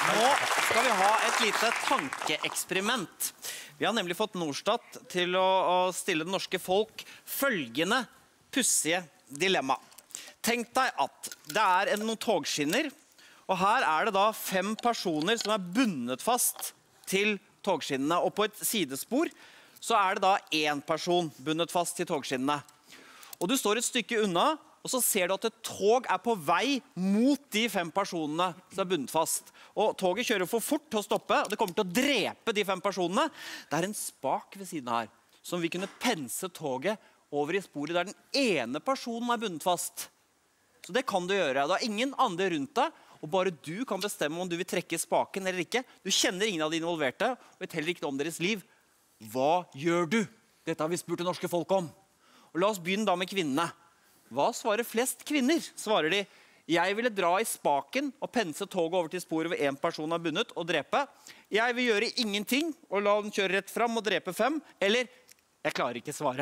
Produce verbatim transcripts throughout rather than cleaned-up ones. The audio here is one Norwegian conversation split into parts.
Nå skal vi ha et lite tankeeksperiment. Vi har nemlig fått Norstat til å, å stille det norske folk følgende pussige dilemma. Tenk deg at det er en, noen togskinner, og her er det da fem personer som er bundet fast til togskinnene, og på et sidespor så er det da en person bundet fast til togskinnene. Og du står et stykke unna, og så ser du at et tog er på vei mot de fem personene som er bundet fast. Og toget kjører for fort til å stoppe, og det kommer til å drepe de fem personene. Det er en spak ved siden her, som vi kunne pense toget over i sporet der den ene personen er bundet fast. Så det kan du gjøre. Det er ingen andre rundt deg, og bare du kan bestemme om du vil trekke spaken eller ikke. Du kjenner ingen av de involverte, og vet heller ikke om deres liv. Hva gjør du? Dette har vi spurt det norske folk om. Og la oss begynne da med kvinnene. Hva svarer flest kvinner? Svarer de, jeg ville dra i spaken og pense toget over til sporet hvor en person er bundet og drepe. Jeg vil gjøre ingenting og la den kjøre rett frem og drepe fem. Eller, jeg klarer ikke svare.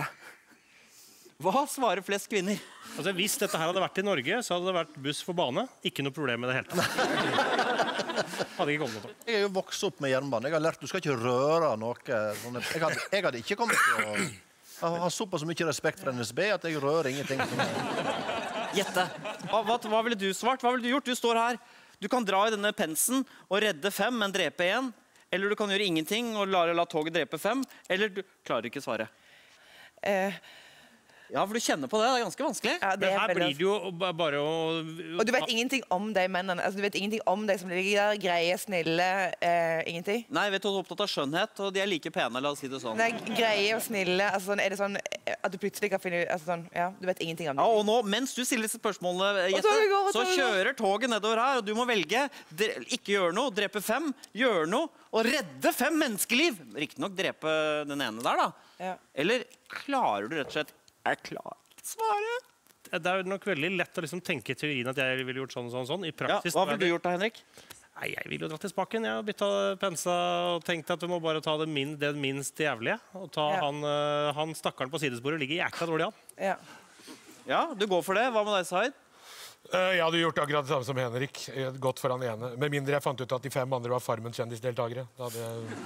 Hva svarer flest kvinner? Altså, hvis dette her hadde vært i Norge, så hadde det vært buss for bane. Ikke noe problem med det hele tatt. Hadde ikke kommet til. Jeg er jo vokst opp med jernbane. Jeg har lært, du skal ikke røre noe. Jeg hadde, jeg hadde ikke kommet til å... Jeg har såpass mye respekt for N S B at jeg rører ingenting. Gjette. Hva, hva, hva ville du svart? Hva ville du gjort? Du står her. Du kan dra i denne pensen og redde fem, men drepe en. Eller du kan gjøre ingenting og la, la toget drepe fem. Eller du klarer ikke svare. Eh... Ja, for du kjenner på det, det er ganske vanskelig. Ja, det Men her blir det jo bare å... Og du vet ingenting om de mennene, altså du vet ingenting om de som ligger der, greie, snille, eh, ingenting? Nei, vet du, du er opptatt av skjønnhet, og de er like pene, la oss si det sånn. Nei, greie og snille, altså er det sånn at du plutselig kan finne ut, altså sånn, ja, du vet ingenting om det. Ja, og nå, mens du stiller disse spørsmålene, Jette, så kjører toget nedover her, og du må velge, ikke gjøre noe, drepe fem, gjøre noe, og redde fem menneskeliv. Riktig nok drepe den ene der da. Ja. Eller klarer du rett og slett er klar svaret. Det er nok veldig lett å liksom tenke i teorien at jeg ville gjort sånn og sånn, sånn. I praksis... Ja, hva ville du gjort da, Henrik? Nei, jeg ville jo dratt i spaken. Jeg har byttet pensa og tenkt at vi må bare ta det, min, det minst jævlige. Og ta Ja. han, uh, han stakkaren på sidesporet ligger jækla dårlig an. Ja. Ja, du går for det. Hva med deg, Zaid? Uh, jeg hadde gjort akkurat det samme som Henrik. Jeg hadde gått for han ene. Med mindre jeg fant ut at de fem andre var Farmen-kjendisdeltagere. Da hadde jeg...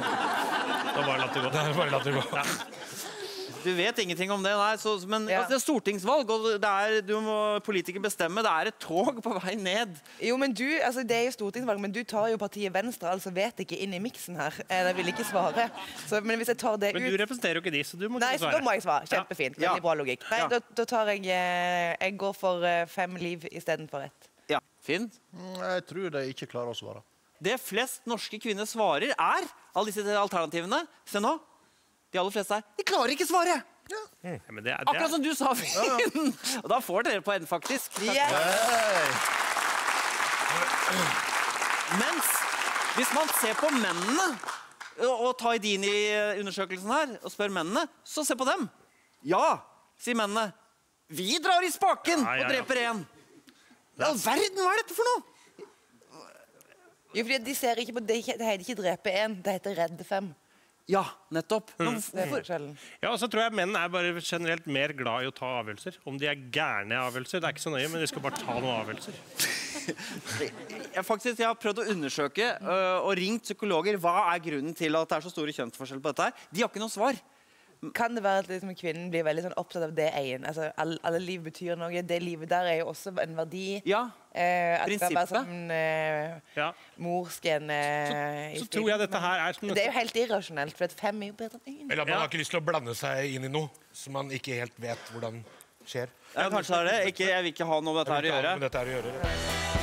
Da bare latt det gå. Da hadde jeg bare latt det gå. Ja. Du vet ingenting om det, nei. Så, men Ja. altså, det er stortingsvalg, og det er, du må politikere bestemme. Det er et tog på vei ned. Jo, men du, altså det er jo stortingsvalg, men du tar jo partiet Venstre, altså vet ikke inn i miksen her. Eh, Jeg vil ikke svare. Så, men hvis jeg tar det Men ut... du representerer jo ikke de, så du må Nei, ikke så svare. da må jeg svare. Kjempefint. Ja. Veldig bra logikk. Nei, Ja. da, da tar jeg... eh, Jeg går for eh, fem liv i stedet for ett. Ja, Finn? Mm, Jeg tror de ikke klarer å svare. Det flest norske kvinner svarer er, alle disse alternativene, se nå, de aller fleste er, de klarer ikke svare! Ja, men det er, det er... Akkurat som du sa, Finn! Og da får dere på en faktisk. Yes! Mens, hvis man ser på mennene, og, og tar de inn i undersøkelsen her, og spør mennene, så se på dem. Ja, sier mennene. Vi drar i spaken Ja, ja, ja. og dreper en. I all verden, hva er dette for noe? Jo, fordi de ser ikke på... Det det heter ikke drepe en, det heter redde fem. Ja, nettopp. Men Det er hvorfor? forskjellen. Ja, og så tror jeg menn er bare generelt mer glad i å ta avgjørelser. Om de er gærne avgjørelser, det er ikke så nøye, men de skal bare ta noen avgjørelser. Jeg, faktisk, jeg har prøvd å undersøke øh, og ringt psykologer. Hva er grunnen til at det er så store kjønnsforskjeller på dette her? De har ikke noe svar. Kan det være at liksom, kvinnen blir veldig sånn, opptatt av det egen? Altså, alle, alle liv betyr noe. Det livet der er jo også en verdi. Ja, Eh, at det skal være prinsippet. sånn eh, Ja. morsken eh, i Så tror jeg dette her er... Men det er jo helt irrasjonelt, for at fem er jo bedre enn ingen. Eller at man Ja. har ikke lyst til å blande seg inn i noe som man ikke helt vet hvordan skjer. Ja, kanskje det er det. Ikke, jeg vil ikke ha noe med dette her å gjøre. Med dette her å gjøre.